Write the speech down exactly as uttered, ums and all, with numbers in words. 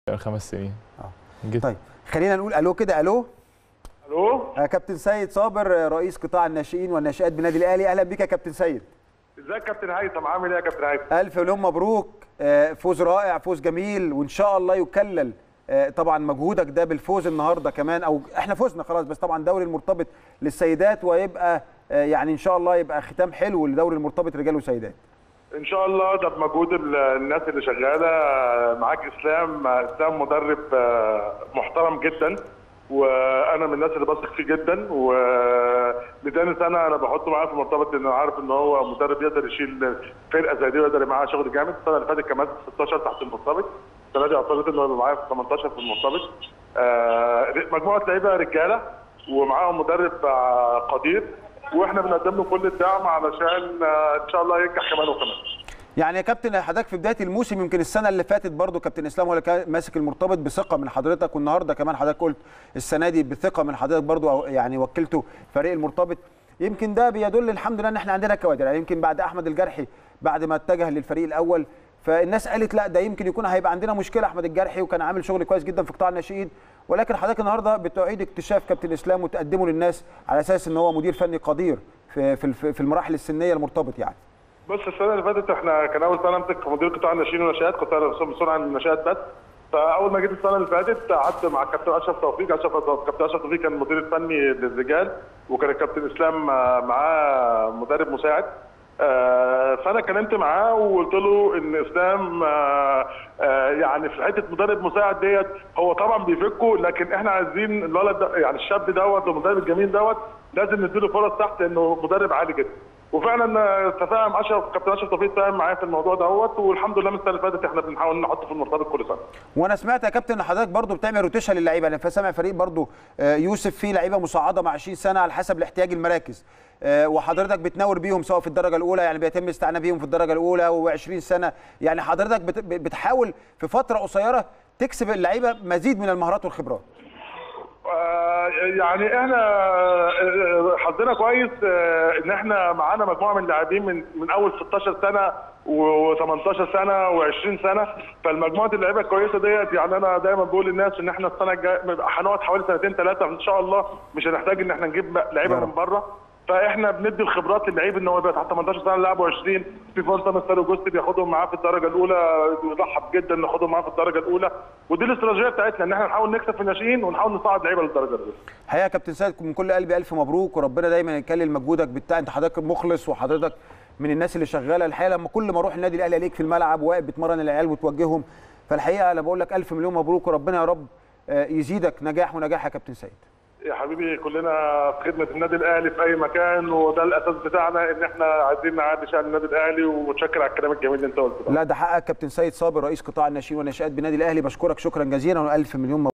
خمس سنين. اه طيب خلينا نقول الو كده. الو الو آه كابتن سيد صابر رئيس قطاع الناشئين والناشئات بالنادي الاهلي. اهلا بك يا كابتن سيد. ازيك يا كابتن هيثم؟ عامل ايه يا كابتن هيثم؟ الف مليون مبروك، آه فوز رائع، فوز جميل، وان شاء الله يكلل آه طبعا مجهودك ده بالفوز النهارده كمان، او احنا فزنا خلاص، بس طبعا دوري المرتبط للسيدات، ويبقى آه يعني ان شاء الله يبقى ختام حلو لدوري المرتبط رجال وسيدات. ان شاء الله ده بمجهود الناس اللي شغاله معاك. اسلام اسلام مدرب محترم جدا، وانا من الناس اللي بثق فيه جدا، ولتاني سنه انا بحطه معايا في المرتبط لان انا عارف ان هو مدرب يقدر يشيل فرقه زي دي ويقدر معاها شغل جامد. السنه اللي فاتت كان ماسك ستاشر تحت المرتبط، السنه دي اعتقد انه هيبقى معايا في تمنتاشر في المرتبط. مجموعه لعيبه رجاله ومعاهم مدرب قدير، واحنا بنقدم له كل الدعم علشان ان شاء الله ينجح كمان وكمان. يعني يا كابتن حضرتك في بدايه الموسم، يمكن السنه اللي فاتت برضو كابتن اسلام هو اللي كان ماسك المرتبط بثقه من حضرتك، والنهارده كمان حضرتك قلت السنه دي بثقه من حضرتك برضو، أو يعني وكلته فريق المرتبط. يمكن ده بيدل الحمد لله ان احنا عندنا كوادر. يعني يمكن بعد احمد الجرحي بعد ما اتجه للفريق الاول، فالناس قالت لا ده يمكن يكون هيبقى عندنا مشكله احمد الجرحي، وكان عامل شغل كويس جدا في قطاع الناشئين، ولكن حضرتك النهارده بتعيد اكتشاف كابتن اسلام وتقدمه للناس على اساس ان هو مدير فني قدير في في في المراحل السنيه المرتبط. يعني بص، السنه اللي فاتت احنا كان اول سنه امسك في مدير قطاع الناشئين والناشئات، كنت مسؤول عن الناشئات بس. فاول ما جيت السنه اللي فاتت قعدت مع الكابتن اشرف توفيق. اشرف كابتن اشرف توفيق كان المدير الفني للرجال، وكان الكابتن اسلام معاه مدرب مساعد. فانا كلمت معاه وقلت له ان اسلام يعني في حته مدرب مساعد ديت هو طبعا بيفكه، لكن احنا عايزين الولد يعني الشاب دوت والمدرب الجميل دوت لازم نديله فرص تحت لانه مدرب عالي جدا. وفعلا تفاهم اشرف كابتن اشرف توفيق فاهم معايا في الموضوع دوت، والحمد لله من السنه اللي فاتت احنا بنحاول نحطه في المرتبط كل سنه. وانا سمعت يا كابتن ان حضرتك برضو بتعمل روتيشن للعيبه، يعني فسامع فريق برضو يوسف فيه لعيبه مصعده مع عشرين سنه على حسب الاحتياج المراكز، وحضرتك بتناور بيهم سواء في الدرجه الاولى، يعني بيتم استعانه بيهم في الدرجه الاولى وعشرين سنه. يعني حضرتك بتحاول في فتره قصيره تكسب اللعيبه مزيد من المهارات والخبرات. يعني احنا حظنا كويس ان احنا معانا مجموعه من اللاعبين من من اول ستاشر سنه وتمنتاشر سنه وعشرين سنه، فالمجموعه اللعيبه الكويسه ديت يعني انا دايما بقول للناس ان احنا السنه الجايه هنقعد حوالي سنتين ثلاثه ان شاء الله، مش هنحتاج ان احنا نجيب لعيبه من بره. فاحنا بندي الخبرات للعيب ان هو يبقى تحت تمنتاشر سنه لاعبوا عشرين، في فرصه مستر جوست بياخدهم معاه في الدرجه الاولى، بيرحب جدا ناخدهم معاه في الدرجه الاولى، ودي الاستراتيجيه بتاعتنا ان احنا نحاول نكسب في الناشئين ونحاول نصعد لعيبه للدرجه الاولى. الحقيقه يا كابتن سيد من كل قلبي الف مبروك، وربنا دايما يكلل مجهودك بتاع. انت حضرتك مخلص وحضرتك من الناس اللي شغاله. الحقيقه لما كل ما اروح النادي الاهلي عليك في الملعب واقف بتمرن العيال وتوجههم، فالحقيقه انا بقول لك الف مليون مبروك، وربنا يا رب يزيدك نجاح ونجاح يا كابتن سيد. يا حبيبي كلنا في خدمه النادي الاهلي في اي مكان، وده الاساس بتاعنا ان احنا عايزين نعدي شان النادي الاهلي، ومتشكر على الكلام الجميل اللي انت قلته. لا ده حقك كابتن سيد صابر رئيس قطاع الناشئين والناشئات بالنادي الاهلي، بشكرك شكرا جزيلا والف مليون مبروك.